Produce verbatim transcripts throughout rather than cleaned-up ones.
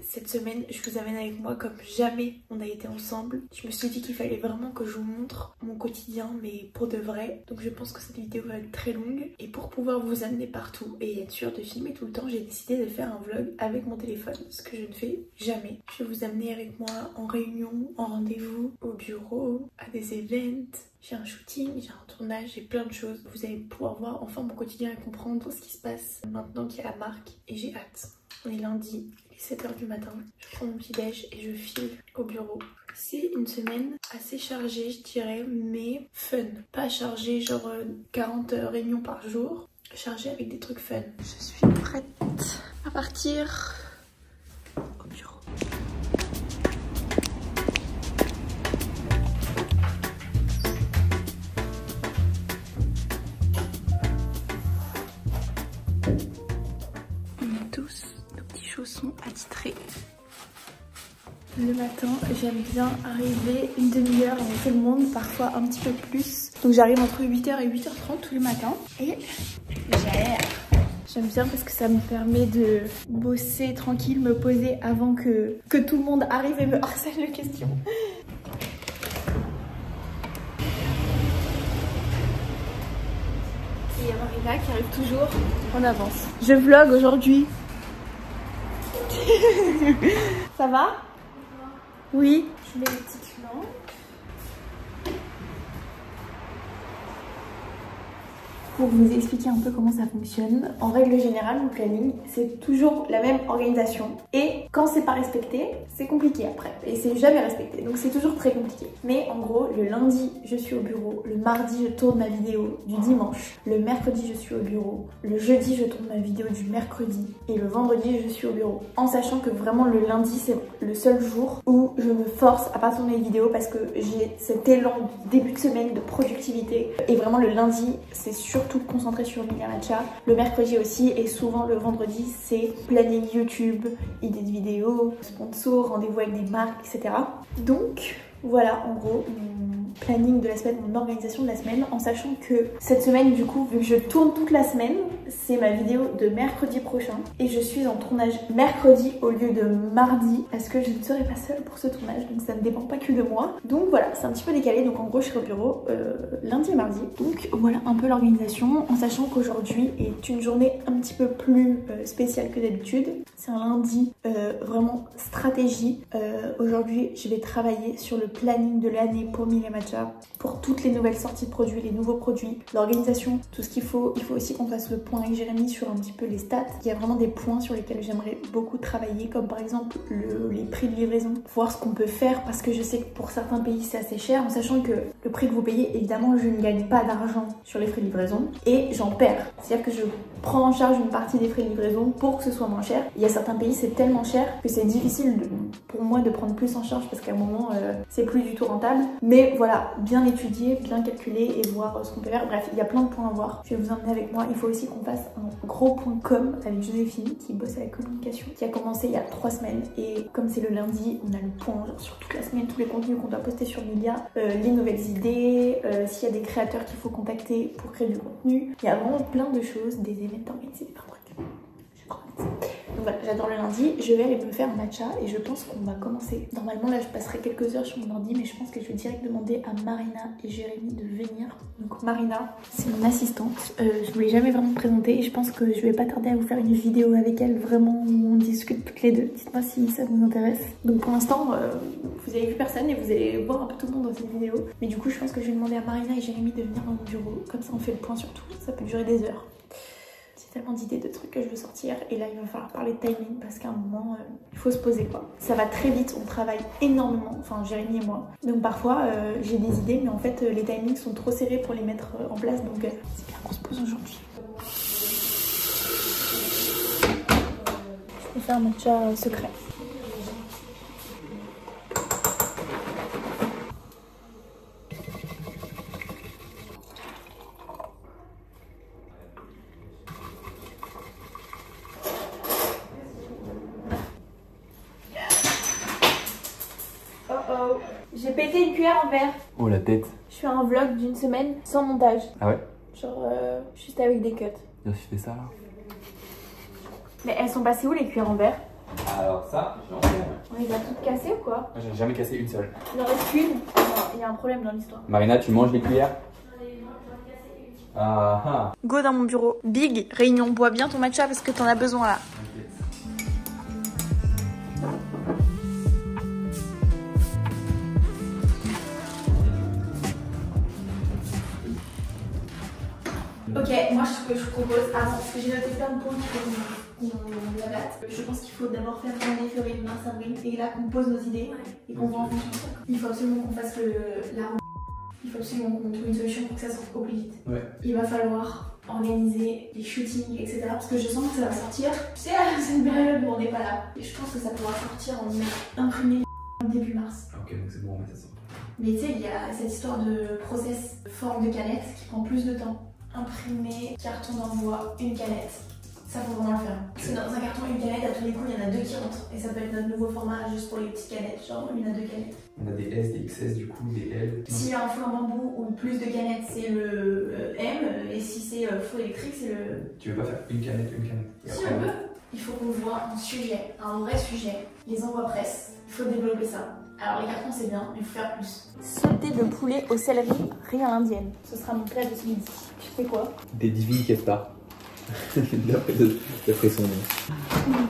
cette semaine je vous amène avec moi comme jamais on a été ensemble. Je me suis dit qu'il fallait vraiment que je vous montre mon quotidien mais pour de vrai. Donc je pense que cette vidéo va être très longue et pour pouvoir vous amener partout et être sûre de filmer tout le temps, j'ai décidé de faire un vlog avec mon téléphone, ce que je ne fais jamais. Je vais vous amener avec moi en réunion, en rendez-vous, au bureau, à des events. J'ai un shooting, j'ai un tournage, j'ai plein de choses. Vous allez pouvoir voir enfin mon quotidien et comprendre ce qui se passe maintenant qu'il y a la marque et j'ai hâte. On est lundi, il est sept heures du matin, je prends mon petit déj et je file au bureau. C'est une semaine assez chargée je dirais, mais fun. Pas chargée genre quarante réunions par jour, chargée avec des trucs fun. Je suis prête à partir au bureau. Chaussons attitrés. Le matin, j'aime bien arriver une demi-heure avant tout le monde, parfois un petit peu plus. Donc j'arrive entre huit heures et huit heures trente tous les matins. Et j'aime bien parce que ça me permet de bosser tranquille, me poser avant que, que tout le monde arrive et me harcèle de questions. Et il y a Marina qui arrive toujours en avance. Je vlog aujourd'hui. Ça va? Oui. Je mets les petites lampes. Pour vous expliquer un peu comment ça fonctionne, en règle générale, mon planning, c'est toujours la même organisation. Et quand c'est pas respecté, c'est compliqué après. Et c'est jamais respecté, donc c'est toujours très compliqué. Mais en gros, le lundi, je suis au bureau. Le mardi, je tourne ma vidéo du dimanche. Le mercredi, je suis au bureau. Le jeudi, je tourne ma vidéo du mercredi. Et le vendredi, je suis au bureau. En sachant que vraiment, le lundi, c'est le seul jour où je me force à pas tourner les vidéos parce que j'ai cet élan de début de semaine de productivité. Et vraiment, le lundi, c'est surtout tout concentré sur Milia Matcha. Le mercredi aussi et souvent le vendredi c'est planning YouTube, idées de vidéos, sponsors, rendez-vous avec des marques, et cetera. Donc voilà en gros mon planning de la semaine, mon organisation de la semaine, en sachant que cette semaine du coup, vu que je tourne toute la semaine, c'est ma vidéo de mercredi prochain et je suis en tournage mercredi au lieu de mardi parce que je ne serai pas seule pour ce tournage, donc ça ne dépend pas que de moi. Donc voilà, c'est un petit peu décalé, donc en gros je serai au bureau euh, lundi et mardi. Donc voilà un peu l'organisation, en sachant qu'aujourd'hui est une journée un petit peu plus euh, spéciale que d'habitude. C'est un lundi euh, vraiment stratégie. Euh, aujourd'hui je vais travailler sur le planning de l'année pour Milia Matcha, pour toutes les nouvelles sorties de produits, les nouveaux produits, l'organisation, tout ce qu'il faut. Il faut aussi qu'on fasse le point avec Jérémy sur un petit peu les stats. Il y a vraiment des points sur lesquels j'aimerais beaucoup travailler, comme par exemple le, les prix de livraison, voir ce qu'on peut faire parce que je sais que pour certains pays c'est assez cher, en sachant que le prix que vous payez, évidemment je ne gagne pas d'argent sur les frais de livraison et j'en perds. C'est-à-dire que je prends en charge une partie des frais de livraison pour que ce soit moins cher. Il y a certains pays c'est tellement cher que c'est difficile de, pour moi de prendre plus en charge parce qu'à un moment euh, c'est plus du tout rentable. Mais voilà, bien étudier, bien calculer et voir ce qu'on peut faire. Bref, il y a plein de points à voir. Je vais vous emmener avec moi. Il faut aussi qu'on fasse un gros point com avec Joséphine qui bosse à la communication, qui a commencé il y a trois semaines. Et comme c'est le lundi, on a le point genre, sur toute la semaine, tous les contenus qu'on doit poster sur Milia, euh, les nouvelles idées, euh, s'il y a des créateurs qu'il faut contacter pour créer du contenu. Il y a vraiment plein de choses, des événements organisés, des trucs. Je crois que c'est... Donc voilà, j'adore le lundi, je vais aller me faire un matcha et je pense qu'on va commencer. Normalement là je passerai quelques heures sur mon ordi, mais je pense que je vais direct demander à Marina et Jérémy de venir. Donc Marina, c'est mon assistante, euh, je ne vous l'ai jamais vraiment présentée et je pense que je vais pas tarder à vous faire une vidéo avec elle vraiment où on discute toutes les deux. Dites-moi si ça vous intéresse. Donc pour l'instant, euh, vous avez vu personne et vous allez voir un peu tout le monde dans cette vidéo. Mais du coup je pense que je vais demander à Marina et Jérémy de venir dans mon bureau, comme ça on fait le point sur tout, ça peut durer des heures. Tellement d'idées de trucs que je veux sortir et là il va falloir parler de timing parce qu'à un moment euh, il faut se poser quoi. Ça va très vite, on travaille énormément, enfin Jérémy et moi. Donc parfois euh, j'ai des idées mais en fait euh, les timings sont trop serrés pour les mettre euh, en place donc euh, c'est bien qu'on se pose aujourd'hui. Je vais faire un matcha euh, secret. J'ai pété une cuillère en verre. Oh la tête. Je fais un vlog d'une semaine sans montage. Ah ouais? Genre euh, juste avec des cuts. Bien, tu fais ça là? Mais elles sont passées où les cuillères en verre? Alors ça, j'en fais. On les a toutes cassées ou quoi? Moi, j'en ai jamais cassé une seule. Il en reste une. Il y a un problème dans l'histoire. Marina, tu manges les cuillères? Ah ah. Go dans mon bureau. Big réunion. Bois bien ton matcha parce que t'en as besoin là. Ok, moi ce que je propose, avant, parce que j'ai noté plein de points qu'il faut qu'on adapte. Je pense qu'il faut d'abord faire janvier, février, mars, avril, et là qu'on pose nos idées et qu'on voit en fonction de ça. Il faut absolument qu'on fasse le, la route. Il faut absolument qu'on trouve une solution pour que ça sorte au plus vite. Ouais. Il va falloir organiser les shootings, et cetera. Parce que je sens que ça va sortir. Tu sais, c'est une période où on n'est pas là. Et je pense que ça pourra sortir en imprimé début mars. Ok, donc c'est bon, on met ça sort. Mais tu sais, il y a cette histoire de process forme de canette qui prend plus de temps. Imprimer, carton d'envoi, une canette. Ça faut vraiment le faire. Parce que dans un carton, une canette, à tous les coups, il y en a deux qui rentrent. Et ça peut être notre nouveau format juste pour les petites canettes, genre une à deux canettes. On a des S, des X S du coup, des L. S'il y a un four en bambou ou plus de canettes, c'est le euh, M. Et si c'est euh, four électrique, c'est le... Tu veux pas faire une canette, une canette? Si on veut. Il faut qu'on voit un sujet, un vrai sujet. Les envois presse. Il faut développer ça. Alors les cartons c'est bien, mais il faut faire plus. Sauter de poulet au céleri, riz à l'indienne. Ce sera mon plat de ce midi. Tu fais quoi? Des divines questa. D'après son nom.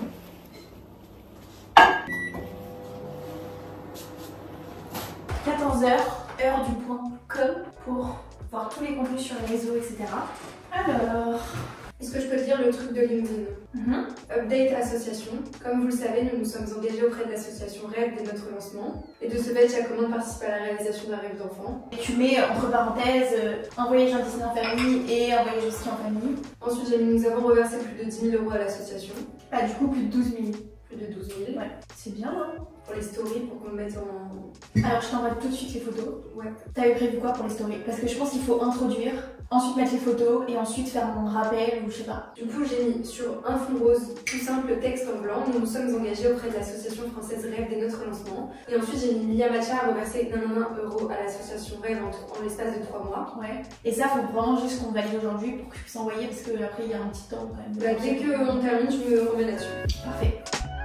quatorze heures, heure du point com pour voir tous les contenus sur les réseaux, et cetera. Alors... Est-ce que je peux te dire le truc de LinkedIn? Mm-hmm. Update association. Comme vous le savez, nous nous sommes engagés auprès de l'association Rêve dès notre lancement. Et de ce fait, il y a comment de participer à la réalisation d'un rêve d'enfant. Et tu mets entre parenthèses euh, un voyage en Disney en famille et un voyage au ski en famille. Ensuite, j'ai mis nous avons reversé plus de dix mille euros à l'association. Ah, du coup, plus de douze mille. Plus de douze mille. Ouais, c'est bien, hein? Pour les stories, pour qu'on mette en... Alors, je t'envoie tout de suite les photos. Ouais. T'avais prévu quoi pour les stories? Parce que je pense qu'il faut introduire, ensuite mettre les photos et ensuite faire un rappel ou je sais pas. Du coup, j'ai mis sur un fond rose, tout simple, texte en blanc. Nous nous sommes engagés auprès de l'association française Rêve dès notre lancement. Et ensuite, j'ai mis Lilia Matcha à reverser quatre-vingt-un euros à l'association Rêve en, en l'espace de trois mois. Ouais. Et ça, faut vraiment juste qu'on valide aujourd'hui pour que je puisse envoyer parce que après il y a un petit temps quand même. Bah, dès qu'on termine, je me remets là-dessus. Parfait.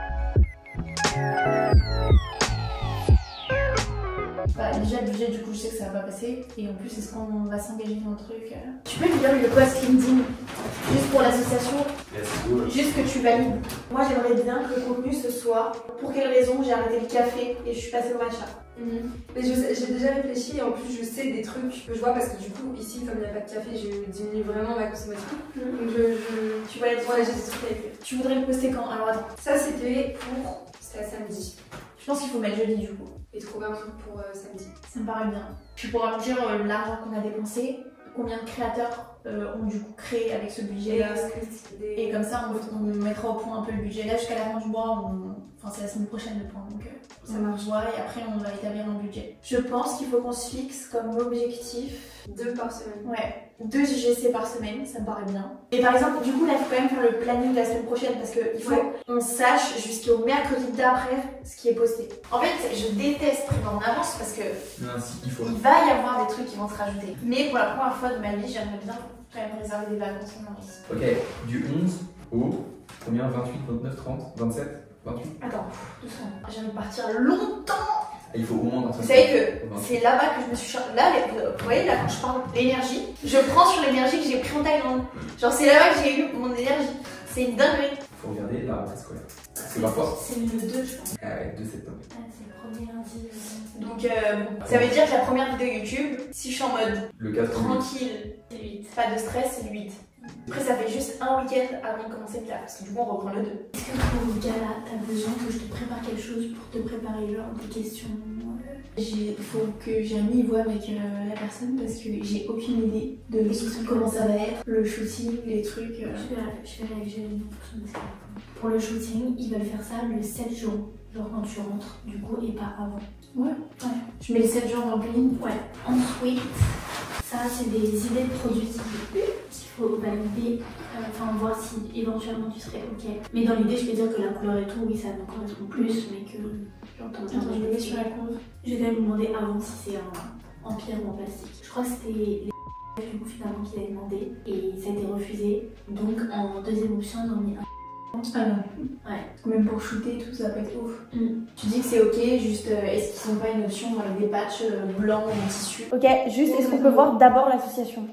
Bah, déjà le budget, du coup je sais que ça va pas passer et en plus est-ce qu'on va s'engager dans le truc euh... Tu peux lui dire le post LinkedIn juste pour l'association, juste que tu valides. Moi j'aimerais bien que le contenu ce soit pour quelle raison j'ai arrêté le café et je suis passée au matcha. Mmh. Mais j'ai déjà réfléchi et en plus je sais des trucs que je vois parce que du coup ici comme il n'y a pas de café j'ai diminué vraiment ma consommation. Mmh. Donc je, je... Tu vois les trucs, ouais, j'ai des trucs avec eux. Tu voudrais le poster quand? Alors attends. Ça c'était pour... c'était à samedi. Je pense qu'il faut mettre jeudi du coup. Et trouver un truc pour euh, samedi. Ça me paraît bien. Tu pourras me dire euh, l'argent qu'on a dépensé, combien de créateurs euh, ont du coup créé avec ce budget-là. Des... Et comme ça on, on mettra au point un peu le budget. Là jusqu'à la fin du mois, on... enfin c'est la semaine prochaine le point. Donc euh, ça marche. Voit, et après on va établir un budget. Je pense qu'il faut qu'on se fixe comme objectif deux par semaine. Ouais, deux J G C par semaine, ça me paraît bien. Et par exemple, du coup là il faut quand même faire le planning de la semaine prochaine parce qu'il faut ouais. qu'on sache jusqu'au mercredi d'après ce qui est posté. En fait, je déteste prévoir en avance parce que non, si, il, faut... il va y avoir des trucs qui vont se rajouter. Mais pour la première fois de ma vie, j'aimerais bien quand même réserver des vacances en avance. Ok, du onze au combien? Vingt-huit, vingt-neuf, trente, vingt-sept, vingt-huit? Attends, doucement. J'ai envie de partir longtemps. Il faut au moins... Vous savez que c'est là-bas que je me suis... Là, vous voyez, là, quand je parle d'énergie, je prends sur l'énergie que j'ai pris en Thaïlande. Genre, c'est là-bas que j'ai eu mon énergie. C'est une dinguerie. Faut regarder la rentrée scolaire. C'est parfois... C'est le deux, je pense. Ah ouais, deux septembre. Ah, c'est le premier lundi. Donc, euh, ça veut dire que la première vidéo YouTube, si je suis en mode le quatre tranquille, c'est le huit. Pas de stress, c'est le huit. Après, ça fait juste un week-end avant de commencer le taf, parce que du coup, on reprend le deux. Est-ce que pour le gala, t'as besoin que je te prépare quelque chose pour te préparer, genre des questions? Il faut que j'ai un niveau avec euh, la personne parce que j'ai aucune idée de comment ça va être, le shooting, les trucs. Euh... Je verrai, je verrai avec Jérémy en fonction de ce qu'elle a. Pour le shooting, ils veulent faire ça le sept jours, genre quand tu rentres, du coup, et pas avant. Ouais, ouais. Je mets les sept jours dans le planning. Ouais. Ensuite, ça, c'est des idées de produits qu'il faut valider, enfin, euh, voir si éventuellement tu serais ok. Mais dans l'idée, je peux dire que la couleur et tout, oui, ça me correspond plus, mais que. Attends, je me mets sur la conve. Je vais quand même lui demander avant si c'est en, en pierre ou en plastique. Je crois que c'était les du coup finalement qu'il avait demandé et ça a été refusé. Donc en deuxième option, on a mis un Ah non. Ouais. Même pour shooter et tout, ça va pas être ouf. Mm. Tu dis que c'est ok, juste euh, est-ce qu'ils sont pas une option avec des patchs euh, blancs en tissu? Ok, juste est-ce qu'on peut voir d'abord l'association?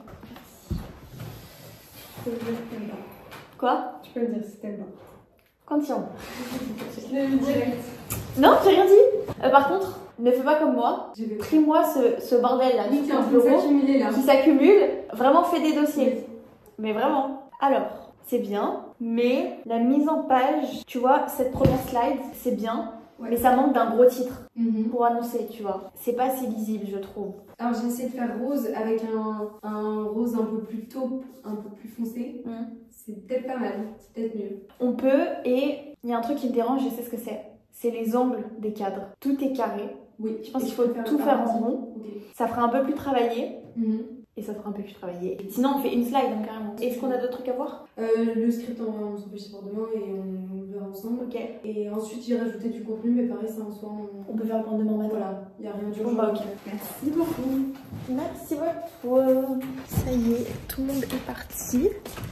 Quoi? Tu peux le dire, c'est tellement. Quand ils ont. Je l'ai vu direct. Non, j'ai rien dit. Euh, par contre, ne fais pas comme moi. Pris-moi ce, ce bordel là Oui, qui est en sur train de ton bureau, s'accumuler là. qui s'accumule. Vraiment, fais des dossiers. Mais vraiment. Alors, c'est bien, mais la mise en page, tu vois, cette première slide, c'est bien. Ouais. Mais ça manque d'un gros titre mm-hmm. pour annoncer, tu vois. C'est pas assez lisible, je trouve. Alors j'ai essayé de faire rose avec un, un rose un peu plus taupe, un peu plus foncé. Mm. C'est peut-être pas mal, c'est peut-être mieux. On peut, et il y a un truc qui me dérange, je sais ce que c'est. C'est les angles des cadres. Tout est carré. Oui. Je pense qu'il faut faire tout faire en rond. Okay. Ça fera un peu plus travaillé. Mm-hmm. Et ça fera un peu plus travaillé. Sinon, on fait une slide, hein, carrément. Est-ce qu'on a d'autres trucs à voir? euh, Le script, on s'en fait pour demain et on le verra ensemble. Ok. Et ensuite, j'ai rajouté du contenu, mais pareil, ça en soi, on... on peut faire le point demain matin. Voilà, il n'y a rien d'urgent. Bon, bah, ok. Merci beaucoup. Merci beaucoup. Ça y est, tout le monde est parti.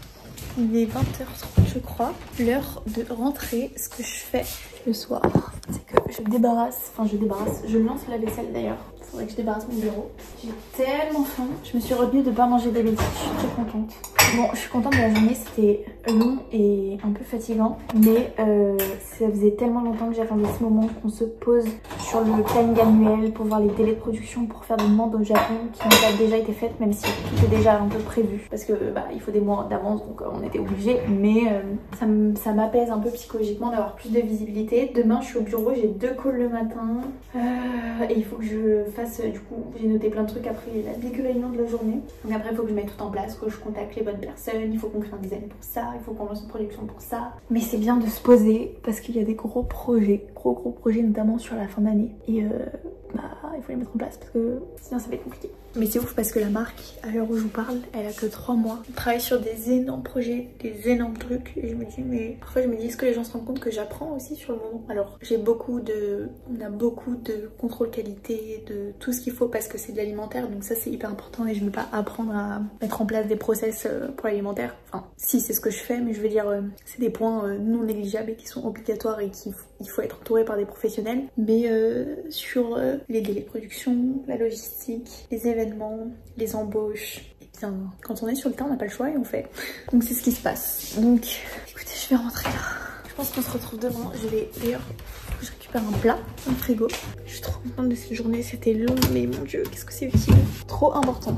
Il est vingt heures trente, je crois. L'heure de rentrer. Ce que je fais le soir, c'est que je débarrasse, enfin je débarrasse, je lance la vaisselle d'ailleurs. Faudrait que je débarrasse mon bureau. J'ai tellement faim. Je me suis retenue de pas manger des bêtises. Je suis très contente. Bon, je suis contente de la journée. C'était long et un peu fatigant. Mais euh, ça faisait tellement longtemps que j'attendais ce moment qu'on se pose sur le planning annuel pour voir les délais de production, pour faire des demandes au Japon qui ont déjà été faites, même si tout est déjà un peu prévu. Parce que bah, il faut des mois d'avance, donc euh, on était obligés. Mais euh, ça m'apaise un peu psychologiquement d'avoir plus de visibilité. Demain, je suis au bureau. J'ai deux calls le matin. Euh, et il faut que je fasse, du coup, j'ai noté plein de trucs après la big réunion de la journée. Donc après, il faut que je mette tout en place, que je contacte les bonnes personnes, il faut qu'on crée un design pour ça, il faut qu'on lance une production pour ça. Mais c'est bien de se poser parce qu'il y a des gros projets, gros gros projets, notamment sur la fin d'année. Et euh, bah, il faut les mettre en place parce que sinon ça va être compliqué. Mais c'est ouf parce que la marque, à l'heure où je vous parle, elle a que trois mois. On travaille sur des énormes projets, des énormes trucs. Et je me dis, mais parfois je me dis, est-ce que les gens se rendent compte que j'apprends aussi sur le moment? Alors j'ai beaucoup de, on a beaucoup de contrôle qualité, de tout ce qu'il faut parce que c'est de l'alimentaire. Donc ça c'est hyper important et je veux pas apprendre à mettre en place des process pour l'alimentaire. Enfin, si c'est ce que je fais, mais je veux dire, c'est des points non négligeables et qui sont obligatoires et qu'il il faut être entouré par des professionnels. Mais euh, sur euh, les délais de production, la logistique, les événements, les embauches, et bien quand on est sur le terrain, on n'a pas le choix et on fait. Donc c'est ce qui se passe. Donc écoutez, je vais rentrer là. Je pense qu'on se retrouve demain. Je vais d'ailleurs, je récupère un plat, un frigo. Je suis trop contente de cette journée. C'était long, mais mon dieu, qu'est-ce que c'est utile. Trop important.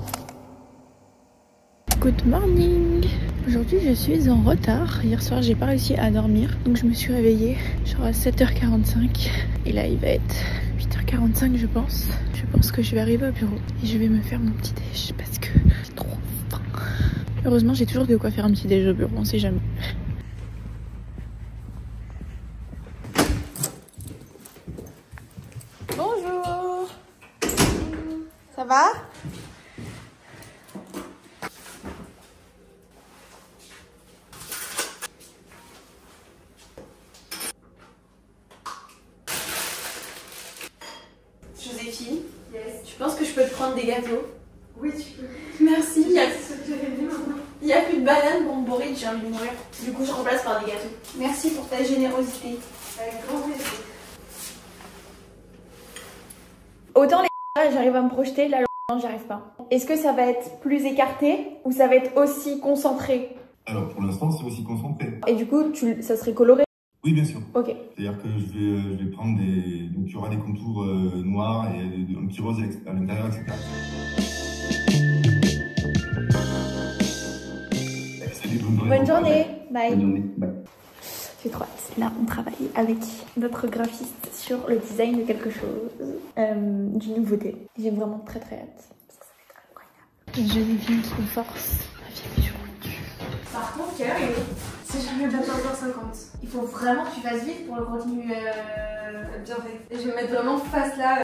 Good morning. Aujourd'hui je suis en retard. Hier soir j'ai pas réussi à dormir, donc je me suis réveillée genre à sept heures quarante-cinq. Et là il va être huit heures quarante-cinq je pense. Je pense que je vais arriver au bureau et je vais me faire mon petit déj parce que j'ai trop faim. Heureusement j'ai toujours de quoi faire un petit déj au bureau, on sait jamais. Bonjour. Ça va ? Joséphine, yes. Tu penses que je peux te prendre des gâteaux? Oui, tu peux. Merci. Il n'y a... a plus de banane pour me bourrer, j'ai envie de mourir. Du coup, je remplace par des gâteaux. Merci pour ta générosité. Avec grand plaisir. Autant les gars, j'arrive à me projeter, là, non, j'y arrive pas. Est-ce que ça va être plus écarté ou ça va être aussi concentré? Alors, pour l'instant, c'est aussi concentré. Et du coup, tu... ça serait coloré? Oui, bien sûr. Ok. C'est-à-dire que je vais, je vais prendre des... Donc, il y aura des contours euh, noirs et un petit rose à l'intérieur, et cetera. Salut, bonne journée. Bonne journée. Bye. Bonne journée. Bye. J'ai trop hâte. Là, on travaille avec notre graphiste sur le design de quelque chose, euh, d'une nouveauté. J'ai vraiment très très hâte. Parce que ça va être incroyable. Joséphine qui me force à vieille journée. Par contre, quelle heure il est? C'est jamais quatorze heures cinquante. Il faut vraiment que tu fasses vite pour le contenu euh... bien fait. Et je vais me mettre vraiment face là.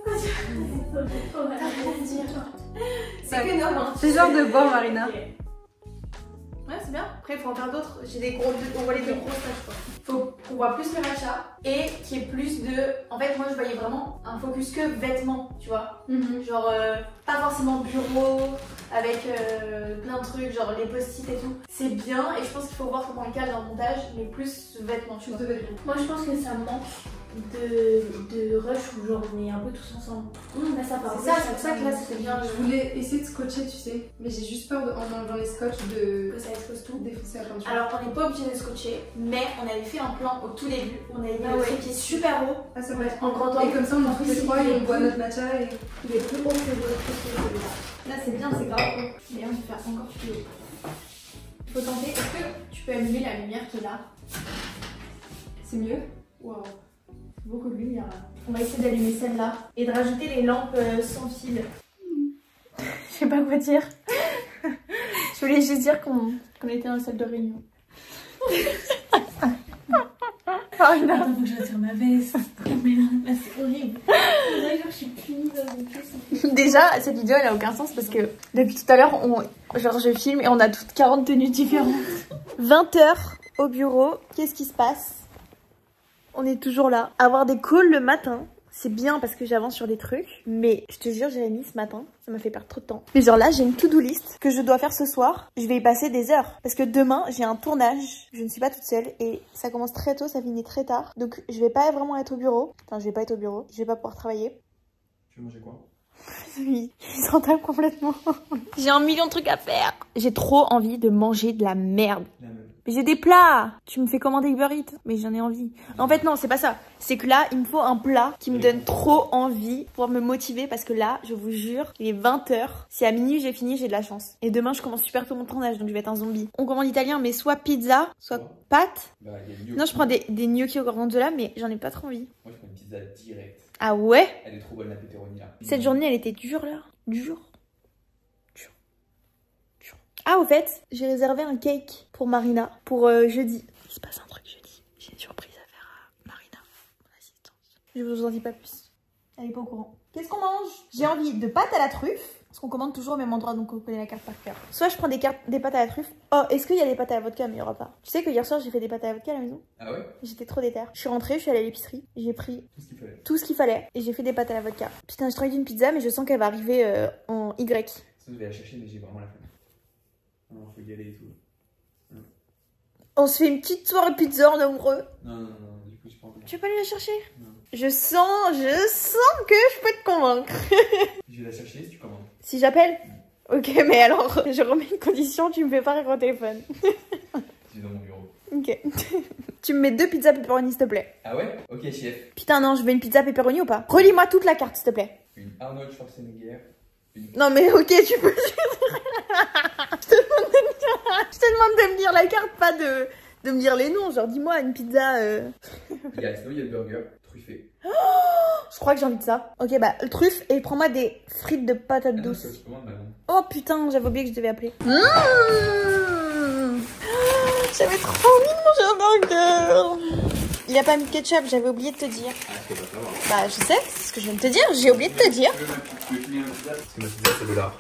C'est que non, hein. C'est genre de bord, Marina. Ouais, c'est bien. Après, il faut en faire d'autres. J'ai des gros, on voit les deux grosses tâches quoi. Faut qu'on voit plus le matcha et qu'il y ait plus de. En fait, moi je voyais vraiment un focus que vêtements, tu vois. Mm-hmm. Genre, euh, pas forcément bureau, avec euh, plein de trucs, genre les post-it et tout. C'est bien et je pense qu'il faut voir comment on le cale dans le montage, mais plus vêtements. Plus de vêtements. Moi je pense que ça manque de, de rush où genre on est un peu tous ensemble. Mmh, là ça part. C'est ça, c'est pour ça que là c'était bien. Je voulais essayer de scotcher, tu sais, mais j'ai juste peur de, en enlevant les scotch de que ça expose tout. Défoncer la peinture. Alors on n'est pas obligé de scotcher, mais on avait fait un plan au tout début où on avait mis ah le ouais. trépied super haut. Ah ça va être en grand angle. Et comme ça on en trouve les trois et on boit notre matcha et... Il est plus haut que le trépied celui-là. Là c'est bien, c'est grave haut. Mais on peut faire encore plus haut. Faut tenter. Est-ce que tu peux allumer la lumière qui est là? C'est mieux? Waouh. Beaucoup de lumière là. On va essayer d'allumer celle-là et de rajouter les lampes euh, sans fil. Je sais pas quoi dire. Je voulais juste dire qu'on qu'on était dans la salle de réunion. Oh non. Attends, faut que je retire ma veste. Oh merde, là c'est horrible. D'ailleurs, je suis punie dans le Déjà, cette vidéo elle a aucun sens parce que depuis tout à l'heure, on... genre je filme et on a toutes quarante tenues différentes. vingt heures au bureau, qu'est-ce qui se passe? On est toujours là. Avoir des calls le matin, c'est bien parce que j'avance sur des trucs. Mais je te jure, Jérémy, ce matin, ça m'a fait perdre trop de temps. Mais genre là, j'ai une to-do list que je dois faire ce soir. Je vais y passer des heures. Parce que demain, j'ai un tournage. Je ne suis pas toute seule. Et ça commence très tôt, ça finit très tard. Donc je vais pas vraiment être au bureau. Enfin, je vais pas être au bureau. Je vais pas pouvoir travailler. Tu veux manger quoi? Oui, il s'entame complètement. J'ai un million de trucs à faire. J'ai trop envie de manger de la merde. La même. Mais j'ai des plats. Tu me fais commander Uber Eats. Mais j'en ai envie. En fait, non, c'est pas ça. C'est que là, il me faut un plat qui me donne trop envie pour me motiver. Parce que là, je vous jure, il est vingt heures. Si à minuit j'ai fini, j'ai de la chance. Et demain, je commence super tôt mon tournage. Donc je vais être un zombie. On commande italien, mais soit pizza, soit pâtes. Bah, y a gnocchi. Non, je prends des, des gnocchi au gorgonzola, mais j'en ai pas trop envie. Moi, je prends une pizza directe. Ah ouais? Elle est trop bonne, la pepperoni là. Cette journée, elle était dure là. Dure. Dure. Dure. Ah, au fait, j'ai réservé un cake pour Marina pour euh, jeudi. Il se passe un truc jeudi. J'ai une surprise à faire à Marina, mon assistante. Je vous en dis pas plus. Elle est pas au courant. Qu'est-ce qu'on mange? J'ai envie de pâtes à la truffe. Parce qu'on commande toujours au même endroit, donc on connaît la carte par cœur. Soit je prends des, cartes, des pâtes à la truffe. Oh, est-ce qu'il y a des pâtes à la vodka? Mais il y aura pas. Tu sais que hier soir, j'ai fait des pâtes à la vodka à la maison. Ah ouais? J'étais trop déter. Je suis rentrée, je suis allée à l'épicerie. J'ai pris Tout ce qu'il fallait. tout ce qu'il fallait et j'ai fait des pâtes à la vodka. Putain, je travaille d'une pizza, mais je sens qu'elle va arriver euh, en Y. Ça, je vais la chercher, mais j'ai vraiment la flemme. Non, faut y aller et tout. Non. On se fait une petite soirée pizza en amoureux. Non, non, non, non, du coup, je prends. Tu veux pas aller la chercher? Non. Je sens, je sens que je peux te convaincre. Je vais la chercher si tu commandes. Si j'appelle? Ok, mais alors, je remets une condition, tu me fais pas rire au téléphone. C'est dans mon bureau. Ok. Tu me mets deux pizzas pepperoni, s'il te plaît. Ah ouais? Ok, chef. Putain, non, je veux une pizza pepperoni ou pas? Relis-moi toute la carte, s'il te plaît. Une Arnold Schwarzenegger. Une... Non, mais ok, tu peux. Je te demande de me dire, je te demande de me dire la carte, pas de, de me dire les noms. Genre, dis-moi une pizza. Euh... Il y a sinon, il y a le burger truffé. Je crois que j'ai envie de ça. Ok, bah, le truffe et prends-moi des frites de patates Ah non, douces. ça, je commande maintenant. Oh putain, j'avais oublié que je devais appeler. Mmh j'avais trop envie de manger un burger. Il a pas mis de ketchup, j'avais oublié de te dire. Ah, je peux pas savoir. Bah, je sais, c'est ce que je viens de te dire. J'ai oublié de te dire. Tu veux ma tu veux finir ma pizza? Parce que ma pizza, c'est de l'art.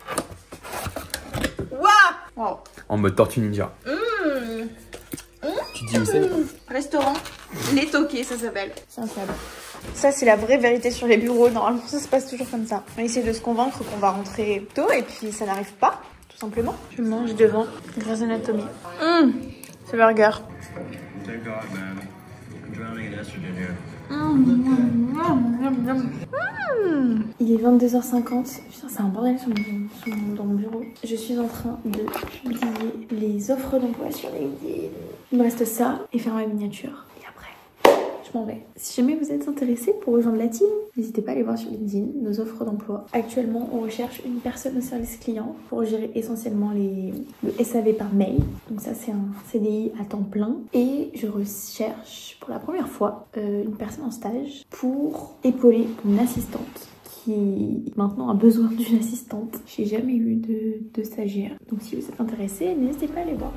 Waouh wow. En mode tortue ninja. Mmh. Tu dis où c'est? Restaurant Les Toqués, ça s'appelle. C'est incroyable. Ça, c'est la vraie vérité sur les bureaux. Normalement, ça se passe toujours comme ça. On essaie de se convaincre qu'on va rentrer tôt et puis ça n'arrive pas, tout simplement. Je mange devant Grey's Anatomy. Mmh, ce burger. Mmh, mmh, mmh, mmh. Il est vingt-deux heures cinquante. Putain, c'est un bordel sur mon, sur mon, dans mon bureau. Je suis en train de publier les offres d'emploi sur LinkedIn. Il me reste ça et faire ma miniature. Et après, je m'en vais. Si jamais vous êtes intéressé pour rejoindre la team, n'hésitez pas à aller voir sur LinkedIn nos offres d'emploi. Actuellement, on recherche une personne au service client pour gérer essentiellement les, le S A V par mail. Donc ça, c'est un C D I à temps plein. Et je recherche pour la première fois euh, une personne en stage pour épauler une assistante qui maintenant a besoin d'une assistante. J'ai jamais eu de, de stagiaire. Donc si vous êtes intéressé, n'hésitez pas à aller voir.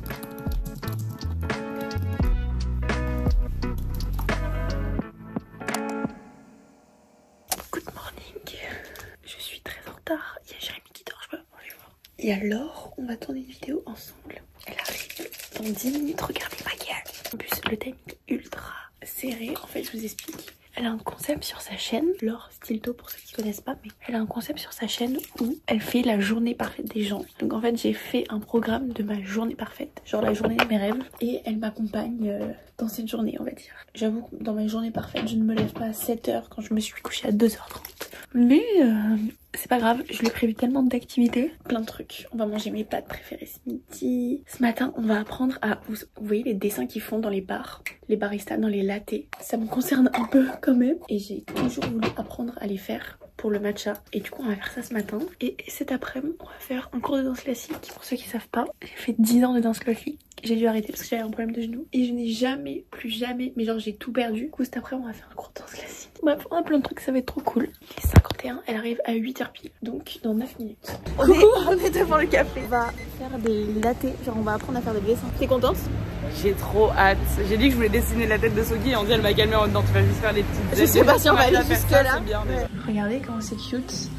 Good morning. Je suis très en retard. Il y a Jérémy qui dort, je peux pas aller voir. Et alors, on va tourner une vidéo ensemble. Elle arrive dans dix minutes. Regardez ma gueule. En plus, le timing est ultra serré. En fait, je vous explique. Elle a un concept sur sa chaîne, Laure Stilto pour ceux qui connaissent pas, mais elle a un concept sur sa chaîne où elle fait la journée parfaite des gens. Donc en fait j'ai fait un programme de ma journée parfaite, genre la journée de mes rêves, et elle m'accompagne euh, dans cette journée on va dire. J'avoue que dans ma journée parfaite je ne me lève pas à sept heures quand je me suis couchée à deux heures trente. Mais euh, c'est pas grave, je lui ai prévu tellement d'activités, plein de trucs. On va manger mes pâtes préférées ce midi. Ce matin on va apprendre à, vous, vous voyez les dessins qu'ils font dans les bars, les baristas dans les lattés. Ça me concerne un peu quand même et j'ai toujours voulu apprendre à les faire pour le matcha. Et du coup on va faire ça ce matin. Et cet après-midi on va faire un cours de danse classique. Pour ceux qui savent pas, j'ai fait dix ans de danse classique. J'ai dû arrêter parce que j'avais un problème de genou. Et je n'ai jamais, plus jamais, mais genre j'ai tout perdu. Du coup cet après on va faire un cours de danse classique. Bref, on a plein de trucs, ça va être trop cool. Il est cinquante et un, elle arrive à huit heures pile. Donc dans neuf minutes. On est, on est devant le café. On va faire des lattés, genre on va apprendre à faire des dessins. T'es contente? J'ai trop hâte. J'ai dit que je voulais dessiner la tête de Sogi et on dit elle m'a calmé en disant tu vas juste faire des petites. Je sais pas si on va aller jusque là. Ça, bien, ouais. Regardez comment c'est cute.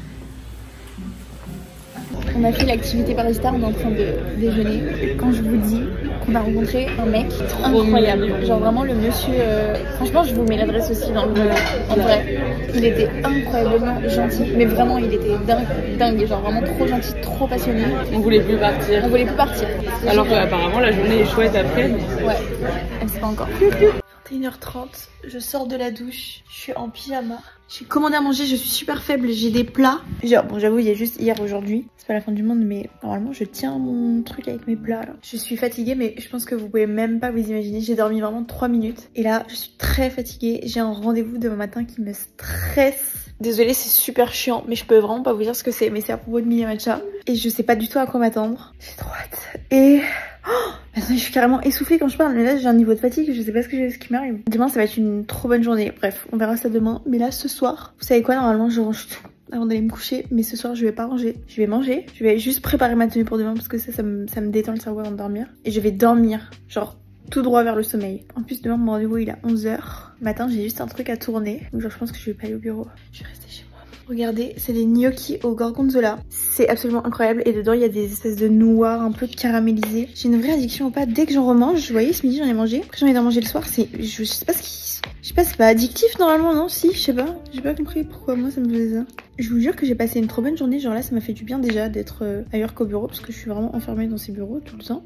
On a fait l'activité barista, on est en train de déjeuner. Quand je vous dis qu'on a rencontré un mec incroyable, genre vraiment le monsieur, euh... franchement je vous mets l'adresse aussi dans le blog, en vrai. Il était incroyablement gentil, mais vraiment il était dingue, dingue, genre vraiment trop gentil, trop passionné. On voulait plus partir. On voulait plus partir. Alors qu'apparemment la journée est chouette après. Mais... Ouais, elle sait pas encore. vingt et une heures trente, je sors de la douche, je suis en pyjama. J'ai commandé à manger, je suis super faible, j'ai des plats. Genre, bon j'avoue il y a juste hier aujourd'hui, c'est pas la fin du monde mais normalement je tiens mon truc avec mes plats là. Je suis fatiguée mais je pense que vous pouvez même pas vous imaginer, j'ai dormi vraiment trois minutes. Et là je suis très fatiguée, j'ai un rendez-vous demain matin qui me stresse. Désolée c'est super chiant mais je peux vraiment pas vous dire ce que c'est, mais c'est à propos de Milia Matcha. Et je sais pas du tout à quoi m'attendre. J'ai trop hâte. Et... Oh, attendez, je suis carrément essoufflée quand je parle, mais là j'ai un niveau de fatigue, je sais pas ce, que, ce qui m'arrive. Demain ça va être une trop bonne journée, bref, on verra ça demain. Mais là ce soir, vous savez quoi, normalement je range tout avant d'aller me coucher, mais ce soir je vais pas ranger. Je vais manger, je vais juste préparer ma tenue pour demain parce que ça, ça me, ça me détend le cerveau avant de dormir. Et je vais dormir, genre tout droit vers le sommeil. En plus demain mon rendez-vous il est à onze heures. Matin j'ai juste un truc à tourner, donc genre je pense que je vais pas aller au bureau. Je vais rester chez moi. Regardez, c'est des gnocchis au gorgonzola. C'est absolument incroyable et dedans il y a des espèces de noix un peu caramélisées. J'ai une vraie addiction au pas. Dès que j'en remange, vous voyez ce midi j'en ai mangé. Après j'en ai d'en manger le soir, c'est... Je sais pas ce qui... Je sais pas, c'est pas addictif normalement, non? Si, je sais pas. J'ai pas compris pourquoi moi ça me faisait ça. Je vous jure que j'ai passé une trop bonne journée. Genre là ça m'a fait du bien déjà d'être euh, ailleurs qu'au bureau parce que je suis vraiment enfermée dans ces bureaux tout le temps.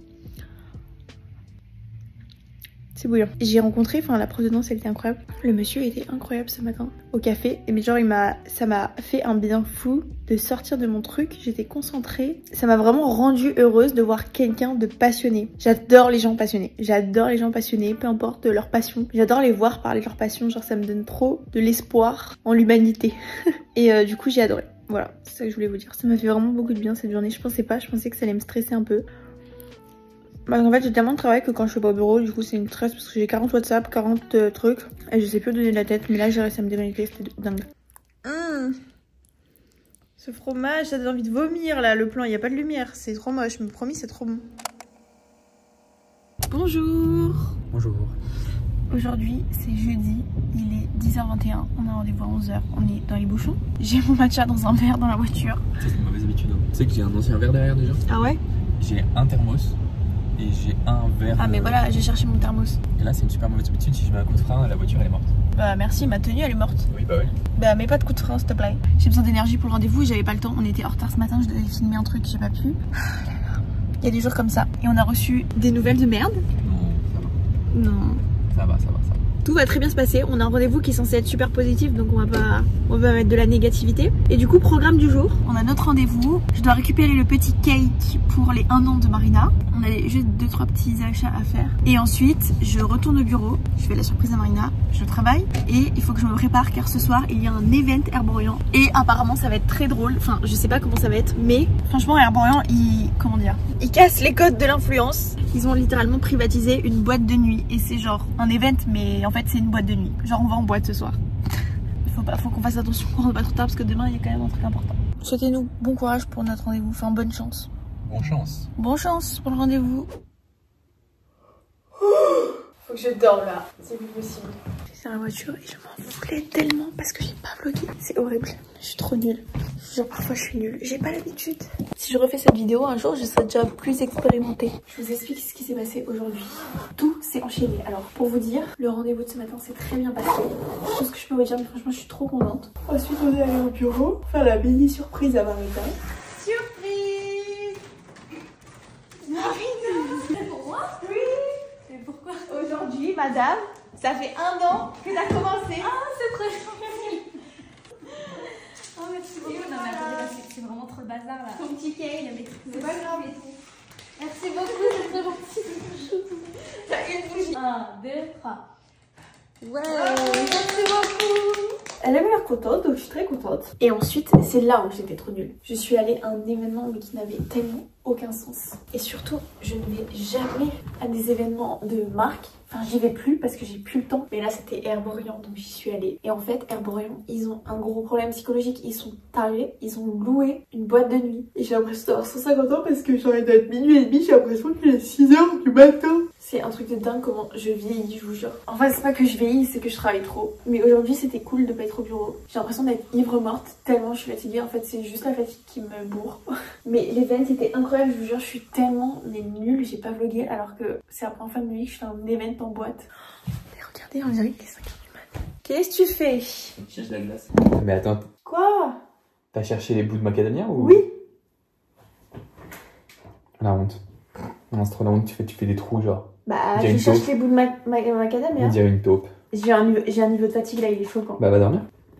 C'est bouillant. J'ai rencontré, enfin la prof de danse elle était incroyable. Le monsieur était incroyable ce matin au café. Et mais genre il m'a, ça m'a fait un bien fou de sortir de mon truc. J'étais concentrée. Ça m'a vraiment rendue heureuse de voir quelqu'un de passionné. J'adore les gens passionnés. J'adore les gens passionnés, peu importe leur passion. J'adore les voir parler de leur passion. Genre ça me donne trop de l'espoir en l'humanité. Et euh, du coup j'ai adoré. Voilà, c'est ça que je voulais vous dire. Ça m'a fait vraiment beaucoup de bien cette journée. Je pensais pas, je pensais que ça allait me stresser un peu. Bah en fait j'ai tellement de travail que quand je suis pas au bureau du coup c'est une stress parce que j'ai quarante WhatsApp, quarante euh, trucs et je sais plus où donner de la tête, mais là j'ai réussi à me déconnecter, c'était dingue. Mmh. Ce fromage ça donne envie de vomir là, le plan il n'y a pas de lumière, c'est trop moche mais promis c'est trop bon. Bonjour. Bonjour. Aujourd'hui c'est jeudi, il est dix heures vingt et un, on a rendez-vous à onze heures, on est dans les bouchons. J'ai mon matcha dans un verre dans la voiture. Ça c'est une mauvaise habitude hein. Tu sais que j'ai un ancien verre derrière déjà. Ah ouais? J'ai un thermos. Et j'ai un verre. Ah mais euh... voilà, j'ai cherché mon thermos. Et là c'est une super mauvaise habitude, si je mets un coup de frein, la voiture elle est morte. Bah merci, ma tenue elle est morte. Oui bah oui. Bah mets pas de coup de frein s'il te plaît. J'ai besoin d'énergie pour le rendez-vous et j'avais pas le temps. On était en retard ce matin, je devais filmer un truc, j'ai pas pu. Il y a des jours comme ça. Et on a reçu des nouvelles de merde. Non, ça va. Non. Ça va, ça va, ça va. Tout va très bien se passer, on a un rendez-vous qui est censé être super positif donc on va pas on va mettre de la négativité. Et du coup programme du jour, on a notre rendez-vous, je dois récupérer le petit cake pour les un an de Marina. On a juste deux trois petits achats à faire. Et ensuite je retourne au bureau, je fais la surprise à Marina, je travaille et il faut que je me prépare car ce soir il y a un event Herborian et apparemment ça va être très drôle. Enfin je sais pas comment ça va être mais franchement Herborian il comment dire, il casse les codes de l'influence. Ils ont littéralement privatisé une boîte de nuit et c'est genre un event mais en fait c'est une boîte de nuit. Genre on va en boîte ce soir. Il faut pas, faut qu'on fasse attention qu'on rentre pas trop tard parce que demain il y a quand même un truc important. Souhaitez-nous bon courage pour notre rendez-vous, enfin bonne chance. Bonne chance. Bonne chance pour le rendez-vous. Faut que je dorme là, c'est plus possible. J'étais dans la voiture et je m'en voulais tellement parce que j'ai pas vlogué. C'est horrible, je suis trop nulle. Genre parfois je suis nulle, j'ai pas l'habitude. Si je refais cette vidéo un jour, je serai déjà plus expérimentée. Je vous explique ce qui s'est passé aujourd'hui. Tout s'est enchaîné. Alors pour vous dire, le rendez-vous de ce matin s'est très bien passé. Tout ce que je peux vous dire, mais franchement je suis trop contente. Ensuite on est allé au bureau, faire la mini surprise à Marita. Surprise Marita. C'est pour moi? Oui. Mais pourquoi? Aujourd'hui madame, ça fait un an que t'as commencé. Ah c'est très gentil. Oh merci beaucoup. Non mais attendez parce que c'est vraiment trop le bazar là. Ton petit cake, Il y a mes trucs. c'est pas grave. Merci beaucoup, c'est très gentil. T'as une bougie. Un, deux, trois. Ouais, merci beaucoup. Elle avait l'air contente, donc je suis très contente. Et ensuite, c'est là où j'étais trop nulle. Je suis allée à un événement mais qui n'avait tellement aucun sens. Et surtout, je ne vais jamais à des événements de marque. Enfin, j'y vais plus parce que j'ai plus le temps. Mais là, c'était Herborian, donc j'y suis allée. Et en fait, Herborian, ils ont un gros problème psychologique. Ils sont tarés. Ils ont loué une boîte de nuit. Et j'ai l'impression d'avoir cent cinquante ans parce que j'arrête d'être minuit et demi. J'ai l'impression qu'il est six heures du matin. C'est un truc de dingue comment je vieillis, je vous jure. Enfin, c'est pas que je vieillis, c'est que je travaille trop. Mais aujourd'hui, c'était cool de pas être au bureau. J'ai l'impression d'être ivre morte tellement je suis fatiguée. En fait, c'est juste la fatigue qui me bourre. Mais l'event était incroyable, je vous jure, je suis tellement mais nulle. J'ai pas vlogué alors que c'est la première fois de ma vie que je fais un event en boîte. Mais regardez, on dirait qu'il est cinq heures du matin. Qu'est-ce que tu fais? Je cherche la glace. Mais attends, Quoi? t'as cherché les bouts de macadamia ou? Oui. La honte. Non, c'est trop la honte, tu fais, tu fais des trous genre. Bah, J'ai je une cherche taupe. les bouts de ma ma On macadamia. dirait une taupe. J'ai un, niveau- j'ai un niveau de fatigue là, il est choquant. Bah va dormir.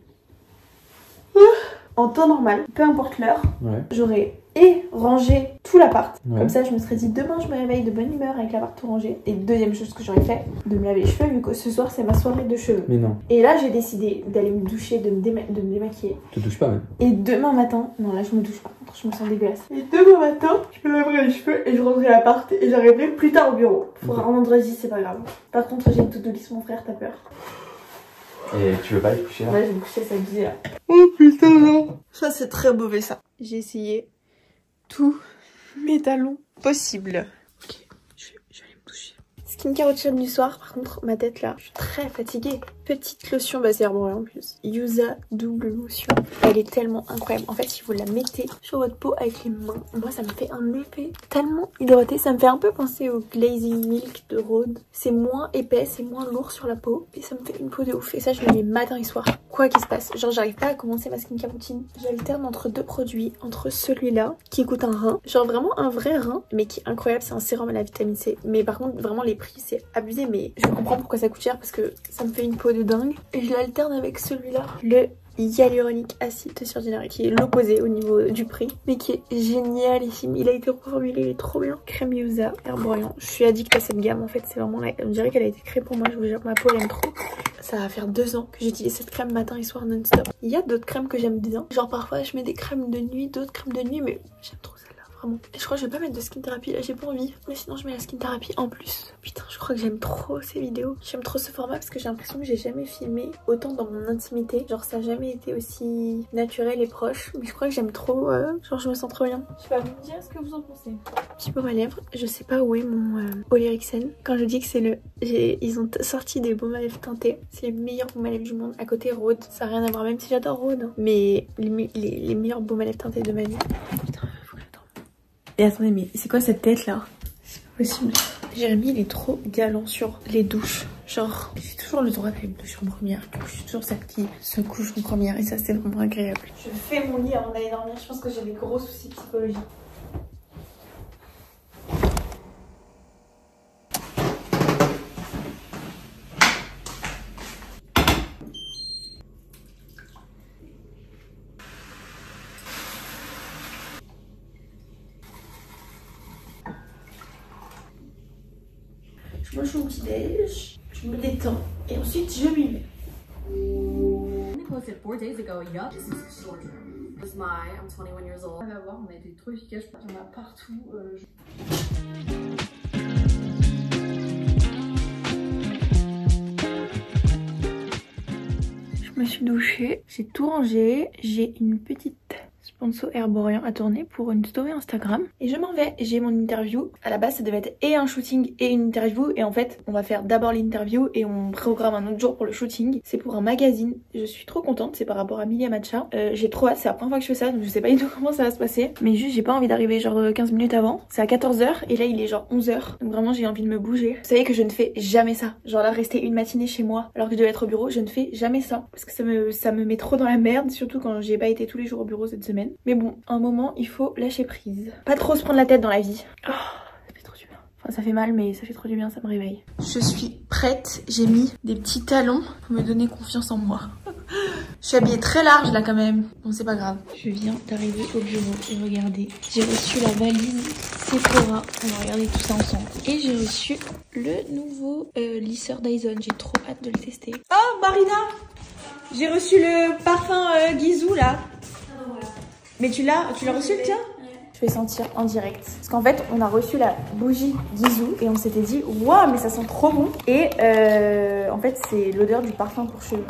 En temps normal, peu importe l'heure, Ouais. j'aurais et rangé tout l'appart. Ouais. Comme ça, je me serais dit demain, je me réveille de bonne humeur avec l'appart tout rangé. Et deuxième chose que j'aurais fait, de me laver les cheveux, vu que ce soir, c'est ma soirée de cheveux. Mais non, Et là, j'ai décidé d'aller me doucher, de me, déma- de me démaquiller. te touche pas même. Et demain matin, non là, je me douche pas, je me sens dégueulasse. Et demain matin, je me laverai les cheveux et je rendrai l'appart et j'arriverai plus tard au bureau. Faudra Ok. rendre vendredi, c'est pas grave. Par contre, j'ai une to-do list, mon frère, t'as peur. Et tu veux pas aller te coucher là? Ouais, je vais me coucher s'habiller là. Oh putain, non. Ça, c'est très mauvais ça. J'ai essayé tous mes talons possibles. Ok, je vais, je vais aller me toucher. Skincare routine du soir, par contre, ma tête là, je suis très fatiguée. Petite lotion, bah c'est Herborian en plus. Yusa double lotion. Elle est tellement incroyable. En fait, si vous la mettez sur votre peau avec les mains, moi ça me fait un effet tellement hydraté. Ça me fait un peu penser au Glazing Milk de Rhode. C'est moins épais, c'est moins lourd sur la peau. Et ça me fait une peau de ouf. Et ça, je le mets matin et soir. Quoi qu'il se passe. Genre, j'arrive pas à commencer ma skincare routine. J'alterne entre deux produits. Entre celui-là, qui coûte un rein. Genre vraiment un vrai rein, mais qui est incroyable. C'est un sérum à la vitamine C. Mais par contre, vraiment, les prix, c'est abusé. Mais je comprends pourquoi ça coûte cher parce que ça me fait une peau de dingue. Et je l'alterne avec celui-là, le hyaluronique acide sur générique, qui est l'opposé au niveau du prix, mais qui est génialissime. Il a été reformulé, il est trop bien. Crème Yusa, Herborian. Je suis addict à cette gamme en fait, c'est vraiment là. On dirait qu'elle a été créée pour moi, je vous jure, ma peau elle aime trop. Ça va faire deux ans que j'utilise cette crème matin et soir non-stop. Il y a d'autres crèmes que j'aime bien. Genre parfois je mets des crèmes de nuit, d'autres crèmes de nuit, mais j'aime trop celle-là. Vraiment. Et je crois que je vais pas mettre de skin thérapie là, j'ai pas envie. Mais sinon je mets la skin thérapie en plus. Putain, je crois que j'aime trop ces vidéos. J'aime trop ce format parce que j'ai l'impression que j'ai jamais filmé autant dans mon intimité. Genre ça a jamais été aussi naturel et proche. Mais je crois que j'aime trop. Euh, genre je me sens trop bien. Je sais pas, vous me direz ce que vous en pensez. Petit peu ma lèvre. Je sais pas où est mon euh, Olyrixen. Quand je dis que c'est le... Ils ont sorti des baumes à lèvres teintés. C'est les meilleurs baumes à lèvres du monde. À côté Rhode. Ça n'a rien à voir, même si j'adore Rhode. Hein. Mais les, les, les meilleurs baumes à lèvres teintés de ma vie. Putain. Et attendez, mais c'est quoi cette tête là? C'est pas possible. Jérémy il est trop galant sur les douches. Genre, j'ai toujours le droit d'aller me doucher en première. Je suis toujours celle qui se couche en première et ça c'est vraiment agréable. Je fais mon lit avant d'aller dormir. Je pense que j'ai des gros soucis psychologiques. Je mange mon petit déj, je me détends et ensuite je m'y mets. Posted four days ago. Yup. This is extraordinary. This is my. I'm twenty-one years old. On va voir, on a été trop efficace. Il y en a partout. Euh, je... Je me suis douchée, j'ai tout rangé, j'ai une petite Ponceau Herborian à tourner pour une story Instagram. Et je m'en vais, j'ai mon interview. À la base ça devait être et un shooting et une interview. Et en fait on va faire d'abord l'interview et on programme un autre jour pour le shooting. C'est pour un magazine, je suis trop contente, c'est par rapport à Milia Matcha. euh, J'ai trop hâte, c'est la première fois que je fais ça donc je sais pas du tout comment ça va se passer. Mais juste j'ai pas envie d'arriver genre quinze minutes avant. C'est à quatorze heures et là il est genre onze heures. Donc vraiment j'ai envie de me bouger. Vous savez que je ne fais jamais ça. Genre là rester une matinée chez moi alors que je devais être au bureau, je ne fais jamais ça. Parce que ça me, ça me met trop dans la merde, surtout quand j'ai pas été tous les jours au bureau cette semaine. Mais bon, à un moment il faut lâcher prise. Pas trop se prendre la tête dans la vie. Oh, ça fait trop du bien. Enfin ça fait mal mais ça fait trop du bien, ça me réveille. Je suis prête, j'ai mis des petits talons pour me donner confiance en moi. Je suis habillée très large là quand même. Bon c'est pas grave. Je viens d'arriver au bureau et regardez, j'ai reçu la valise Sephora. On va regarder tout ça ensemble. Et j'ai reçu le nouveau euh, lisseur Dyson. J'ai trop hâte de le tester. Oh Marina, j'ai reçu le parfum euh, Guizou là. Mais tu l'as, tu l'as reçu le tien? Je vais sentir en direct. Parce qu'en fait, on a reçu la bougie Guizou et on s'était dit waouh, mais ça sent trop bon. Et euh, en fait, c'est l'odeur du parfum pour cheveux.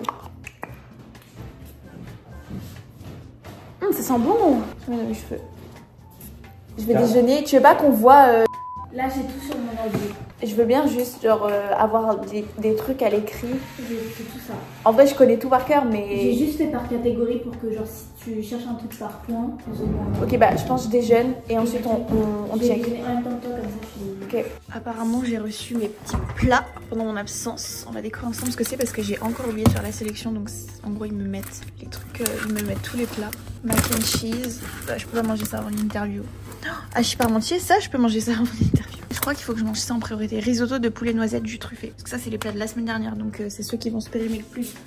Hum, ça sent bon. Je mets dans mes cheveux. Je vais Car... déjeuner. Tu veux pas qu'on voit euh... Là, j'ai tout sur mon ordi. Je veux bien juste genre euh, avoir des, des trucs à l'écrit. J'ai fait tout ça. En vrai, je connais tout par cœur, mais... J'ai juste fait par catégorie pour que genre si tu cherches un truc par point, ok, bah je pense que je déjeune et ensuite on, on, on check. En même temps que toi, comme ça, je... Ok. Apparemment, j'ai reçu mes petits plats pendant mon absence. On va découvrir ensemble ce que c'est parce que j'ai encore oublié de faire la sélection. Donc en gros, ils me mettent les trucs, euh, ils me mettent tous les plats. Mac and cheese. Bah, je peux pas manger ça avant l'interview. Ah, je suis parmentier, ça, je peux manger ça avant l'interview. Je crois qu'il faut que je mange ça en priorité. Risotto de poulet noisette jus truffé. Parce que ça, c'est les plats de la semaine dernière. Donc euh, c'est ceux qui vont se périmer le plus vite.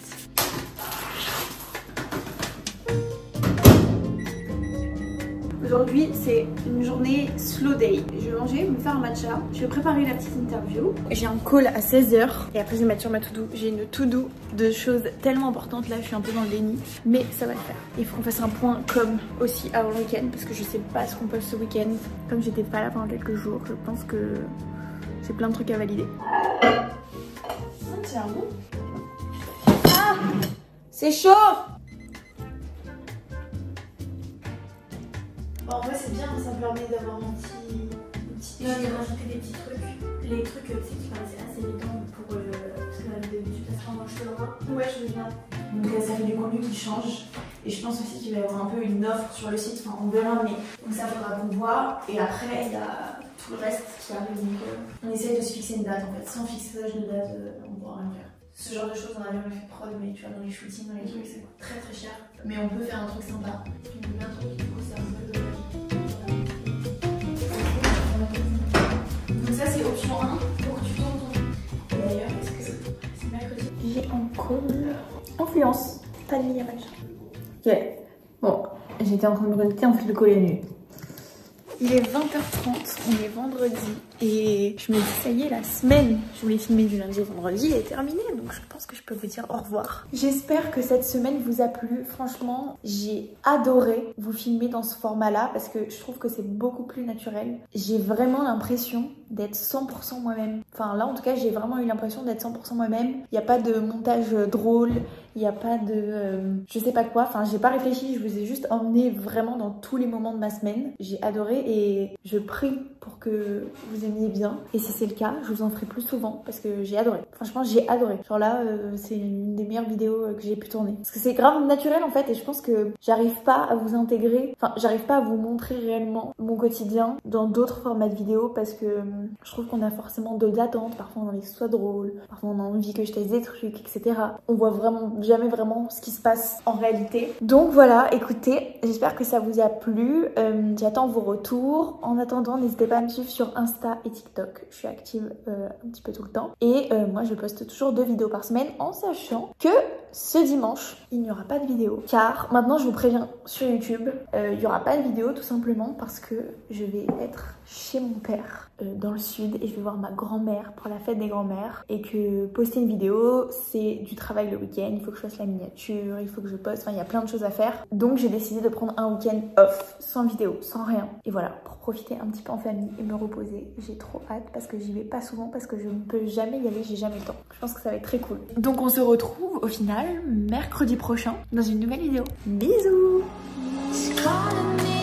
Aujourd'hui, c'est une journée slow day. Je vais manger, me faire un matcha. Je vais préparer la petite interview. J'ai un call à seize heures. Et après, je vais mettre sur ma to-do. J'ai une to-do de choses tellement importantes. Là, je suis un peu dans le déni. Mais ça va le faire. Il faut qu'on fasse un point com aussi avant le week-end. Parce que je sais pas ce qu'on peut ce week-end. Comme j'étais pas là pendant quelques jours, je pense que j'ai plein de trucs à valider. C'est bon. Ah, c'est chaud. Bon, en vrai c'est bien, ça me permet d'avoir un petit... Un petit... Là, j'ai rajouté des petits trucs. Les trucs tu sais, qui paraissaient assez évidents pour euh, parce que la vidéo tu passeras en cheveux droit. Ouais, je veux bien. Donc ça fait du contenu qui change. Et je pense aussi qu'il va y avoir un peu une offre sur le site, enfin on verra, mais donc ça faudra qu'on voit. Et après il y a tout le reste qui arrive. Donc euh, on essaye de se fixer une date en fait. Si on fixe ça de date, euh, on pourra rien faire. Ce genre de choses on a jamais fait de prod, mais tu vois dans les shootings, dans les trucs, ça coûte très très cher. Mais on peut faire un truc sympa. Tu me mets un truc qui coûte un peu de... Donc ça c'est option un pour que tu tournes ton... Et d'ailleurs, est-ce que c'est mercredi? J'ai un call. Influence. Pas de Milia Matcha. Ok. Bon, j'étais en train de me connecter, en fait le call est nul. Il est vingt heures trente, on est vendredi et je me dis ça y est, la semaine, je voulais filmer du lundi au vendredi, est terminée, donc je pense que je peux vous dire au revoir. J'espère que cette semaine vous a plu. Franchement, j'ai adoré vous filmer dans ce format-là parce que je trouve que c'est beaucoup plus naturel. J'ai vraiment l'impression d'être cent pour cent moi-même. Enfin là en tout cas, j'ai vraiment eu l'impression d'être cent pour cent moi-même. Il n'y a pas de montage drôle, il n'y a pas de... Euh, je sais pas quoi, enfin j'ai pas réfléchi, je vous ai juste emmené vraiment dans tous les moments de ma semaine. J'ai adoré et je prie pour que vous aimiez bien. Et si c'est le cas, je vous en ferai plus souvent parce que j'ai adoré. Franchement, j'ai adoré. Genre là, euh, c'est une des meilleures vidéos que j'ai pu tourner. Parce que c'est grave naturel en fait et je pense que j'arrive pas à vous intégrer, enfin j'arrive pas à vous montrer réellement mon quotidien dans d'autres formats de vidéos parce que euh, je trouve qu'on a forcément d'autres attentes. Parfois on a envie que ce soit drôle, parfois on a envie que je teste des trucs, et cetera. On voit vraiment jamais vraiment ce qui se passe en réalité. Donc voilà, écoutez, j'espère que ça vous a plu. Euh, J'attends vos retours. En attendant, n'hésitez pas à me suivre sur Insta et TikTok. Je suis active euh, un petit peu tout le temps. Et euh, moi, je poste toujours deux vidéos par semaine en sachant que ce dimanche, il n'y aura pas de vidéo. Car maintenant, je vous préviens sur YouTube, euh, il n'y aura pas de vidéo tout simplement parce que je vais être chez mon père euh, dans le sud et je vais voir ma grand-mère pour la fête des grands-mères. Et que poster une vidéo, c'est du travail le week-end. Il faut que je fasse la miniature, il faut que je poste. Enfin, il y a plein de choses à faire. Donc, j'ai décidé de prendre un week-end off, sans vidéo, sans rien. Et voilà, pour profiter un petit peu en famille et me reposer. J'ai trop hâte parce que j'y vais pas souvent parce que je ne peux jamais y aller, j'ai jamais le temps. Je pense que ça va être très cool. Donc on se retrouve au final mercredi prochain dans une nouvelle vidéo. Bisous! It's calling me